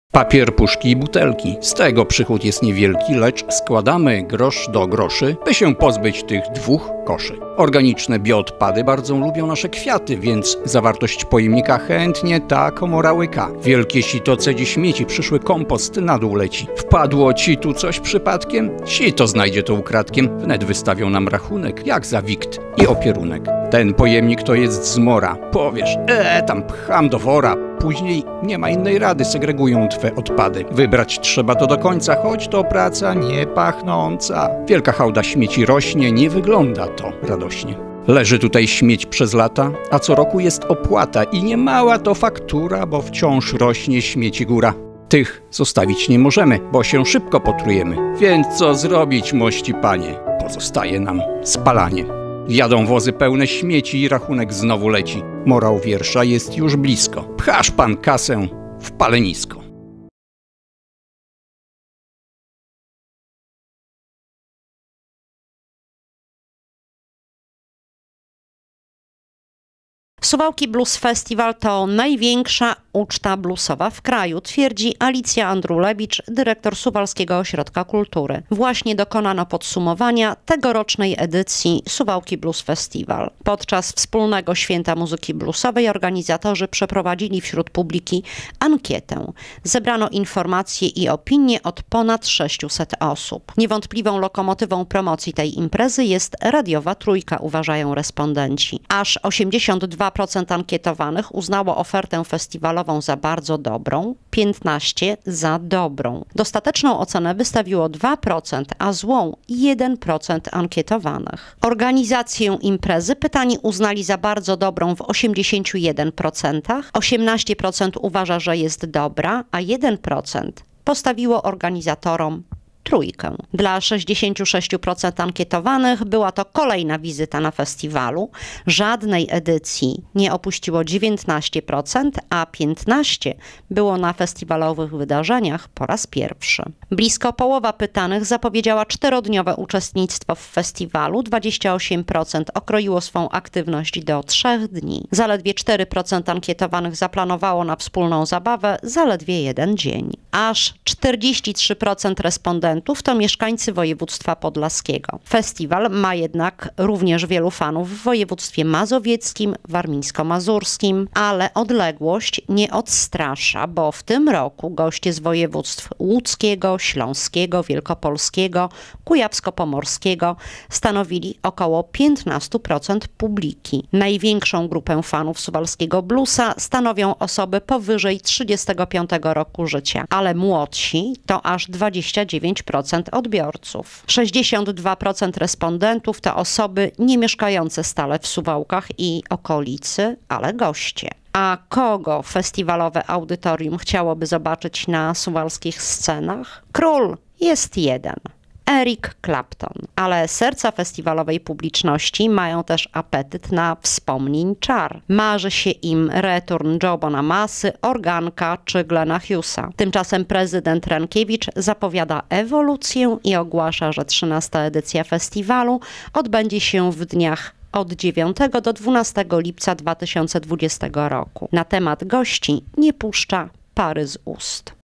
Papier, puszki i butelki. Z tego przychód jest niewielki, lecz składamy grosz do groszy, by się pozbyć tych dwóch koszy. Organiczne bioodpady bardzo lubią nasze kwiaty, więc zawartość pojemnika chętnie ta komora łyka. Wielkie sitoce dziś śmieci, przyszły kompost na dół leci. Wpadło ci tu coś przypadkiem? Sito znajdzie to ukradkiem. Wnet wystawią nam rachunek, jak za wikt i opierunek. Ten pojemnik to jest zmora. Powiesz, tam pcham do wora. Później nie ma innej rady, segregują twe odpady. Wybrać trzeba to do końca, choć to praca niepachnąca. Wielka hałda śmieci rośnie, nie wygląda to radośnie. Leży tutaj śmieć przez lata, a co roku jest opłata i niemała to faktura, bo wciąż rośnie śmieci góra. Tych zostawić nie możemy, bo się szybko potrujemy. Więc co zrobić, mości panie? Pozostaje nam spalanie. Jadą wozy pełne śmieci i rachunek znowu leci. Morał wiersza jest już blisko. Pchasz pan kasę w palenisko. Suwałki Blues Festival to największa uczta bluesowa w kraju, twierdzi Alicja Andrulewicz, dyrektor Suwalskiego Ośrodka Kultury. Właśnie dokonano podsumowania tegorocznej edycji Suwałki Blues Festival. Podczas wspólnego święta muzyki bluesowej organizatorzy przeprowadzili wśród publiki ankietę. Zebrano informacje i opinie od ponad 600 osób. Niewątpliwą lokomotywą promocji tej imprezy jest radiowa trójka, uważają respondenci. Aż 82% ankietowanych uznało ofertę festiwalową za bardzo dobrą, 15% za dobrą. Dostateczną ocenę wystawiło 2%, a złą 1% ankietowanych. Organizację imprezy pytani uznali za bardzo dobrą w 81%, 18% uważa, że jest dobra, a 1% postawiło organizatorom trójkę. Dla 66% ankietowanych była to kolejna wizyta na festiwalu. Żadnej edycji nie opuściło 19%, a 15% było na festiwalowych wydarzeniach po raz pierwszy. Blisko połowa pytanych zapowiedziała 4-dniowe uczestnictwo w festiwalu, 28% okroiło swą aktywność do 3 dni. Zaledwie 4% ankietowanych zaplanowało na wspólną zabawę zaledwie 1 dzień. Aż 43% respondentów to mieszkańcy województwa podlaskiego. Festiwal ma jednak również wielu fanów w województwie mazowieckim, warmińsko-mazurskim, ale odległość nie odstrasza, bo w tym roku goście z województw łódzkiego, śląskiego, wielkopolskiego, kujawsko-pomorskiego stanowili około 15% publiki. Największą grupę fanów suwalskiego bluesa stanowią osoby powyżej 35 roku życia, ale młodsi to aż 29% odbiorców. 62% respondentów to osoby nie mieszkające stale w Suwałkach i okolicy, ale goście. A kogo festiwalowe audytorium chciałoby zobaczyć na suwalskich scenach? Król jest jeden. Eric Clapton. Ale serca festiwalowej publiczności mają też apetyt na wspomnień czar. Marzy się im return Joe Bonamasy, Organka czy Glena Hughesa. Tymczasem prezydent Rękiewicz zapowiada ewolucję i ogłasza, że 13. edycja festiwalu odbędzie się w dniach od 9 do 12 lipca 2020 roku. Na temat gości nie puszcza pary z ust.